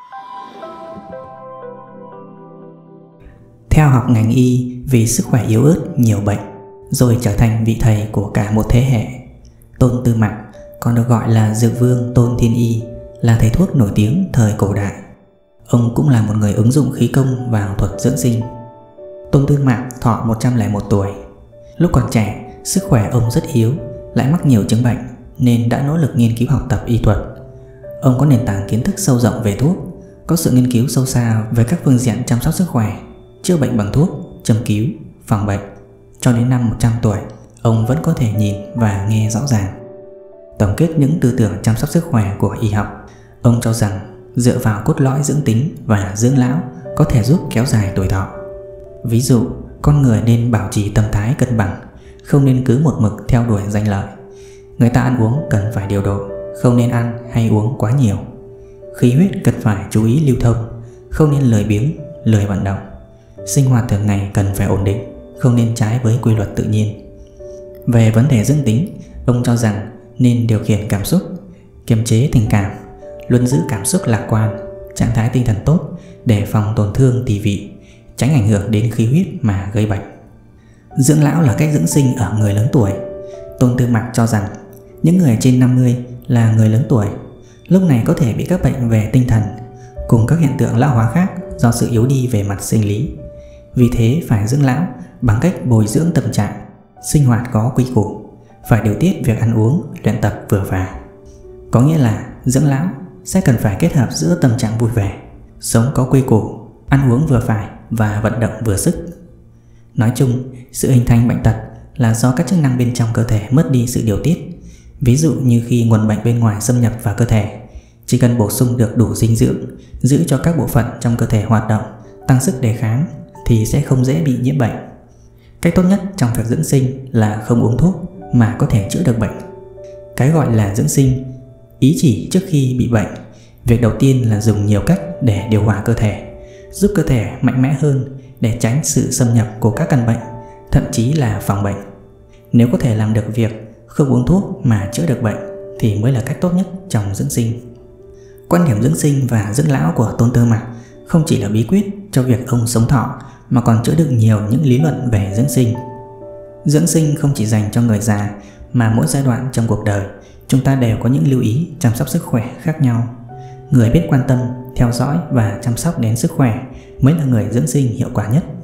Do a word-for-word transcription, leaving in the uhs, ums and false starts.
Theo học ngành y, vì sức khỏe yếu ớt, nhiều bệnh, rồi trở thành vị thầy của cả một thế hệ. Tôn Tư Mặc, còn được gọi là Dược Vương Tôn Thiên Y, là thầy thuốc nổi tiếng thời cổ đại. Ông cũng là một người ứng dụng khí công vào thuật dưỡng sinh. Tôn Tư Mặc thọ một trăm lẻ một tuổi. Lúc còn trẻ, sức khỏe ông rất yếu, lại mắc nhiều chứng bệnh nên đã nỗ lực nghiên cứu học tập y thuật. Ông có nền tảng kiến thức sâu rộng về thuốc, có sự nghiên cứu sâu xa về các phương diện chăm sóc sức khỏe, chữa bệnh bằng thuốc, châm cứu, phòng bệnh. Cho đến năm một trăm tuổi, ông vẫn có thể nhìn và nghe rõ ràng. Tổng kết những tư tưởng chăm sóc sức khỏe của y học, ông cho rằng dựa vào cốt lõi dưỡng tính và dưỡng lão có thể giúp kéo dài tuổi thọ. Ví dụ, con người nên bảo trì tâm thái cân bằng, không nên cứ một mực theo đuổi danh lợi. Người ta ăn uống cần phải điều độ, không nên ăn hay uống quá nhiều. Khí huyết cần phải chú ý lưu thông, không nên lười biếng, lười vận động. Sinh hoạt thường ngày cần phải ổn định, không nên trái với quy luật tự nhiên. Về vấn đề dưỡng tính, ông cho rằng nên điều khiển cảm xúc, kiềm chế tình cảm, luôn giữ cảm xúc lạc quan, trạng thái tinh thần tốt để phòng tổn thương tỳ vị, tránh ảnh hưởng đến khí huyết mà gây bệnh. Dưỡng lão là cách dưỡng sinh ở người lớn tuổi. Tôn Tư Mặc cho rằng những người trên năm mươi là người lớn tuổi, lúc này có thể bị các bệnh về tinh thần cùng các hiện tượng lão hóa khác do sự yếu đi về mặt sinh lý. Vì thế phải dưỡng lão bằng cách bồi dưỡng tâm trạng, sinh hoạt có quy củ, phải điều tiết việc ăn uống, luyện tập vừa phải. Có nghĩa là dưỡng lão sẽ cần phải kết hợp giữa tâm trạng vui vẻ, sống có quy củ, ăn uống vừa phải và vận động vừa sức. Nói chung, sự hình thành bệnh tật là do các chức năng bên trong cơ thể mất đi sự điều tiết. Ví dụ như khi nguồn bệnh bên ngoài xâm nhập vào cơ thể, chỉ cần bổ sung được đủ dinh dưỡng, giữ cho các bộ phận trong cơ thể hoạt động, tăng sức đề kháng thì sẽ không dễ bị nhiễm bệnh. Cách tốt nhất trong việc dưỡng sinh là không uống thuốc mà có thể chữa được bệnh. Cái gọi là dưỡng sinh, ý chỉ trước khi bị bệnh, việc đầu tiên là dùng nhiều cách để điều hòa cơ thể, giúp cơ thể mạnh mẽ hơn để tránh sự xâm nhập của các căn bệnh, thậm chí là phòng bệnh. Nếu có thể làm được việc không uống thuốc mà chữa được bệnh thì mới là cách tốt nhất trong dưỡng sinh. Quan điểm dưỡng sinh và dưỡng lão của Tôn Tư Mặc không chỉ là bí quyết cho việc ông sống thọ mà còn chứa đựng nhiều những lý luận về dưỡng sinh. Dưỡng sinh không chỉ dành cho người già mà mỗi giai đoạn trong cuộc đời chúng ta đều có những lưu ý chăm sóc sức khỏe khác nhau. Người biết quan tâm, theo dõi và chăm sóc đến sức khỏe mới là người dưỡng sinh hiệu quả nhất.